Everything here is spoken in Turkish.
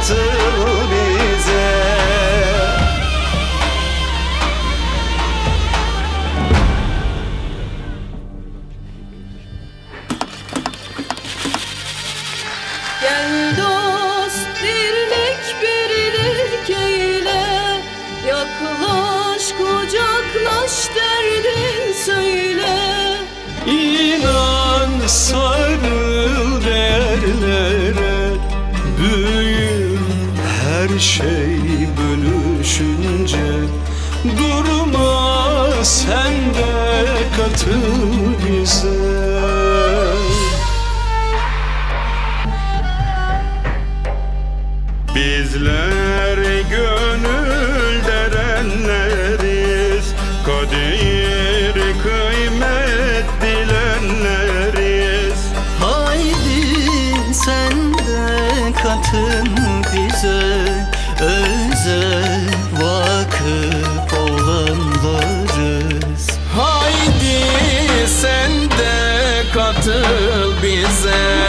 katıl bize. Gel dost birlik eyle, yaklaş kucaklaş derdin söyle. İnan sarıl değerlere, büyür her şey bölüşünce. Durma sen de katıl bize. Bizler gönül derenleriz, kadir kıymet dilenleriz. Haydi sen de katıl bize, özel vakıf olanlarız. Haydi sen de katıl bize,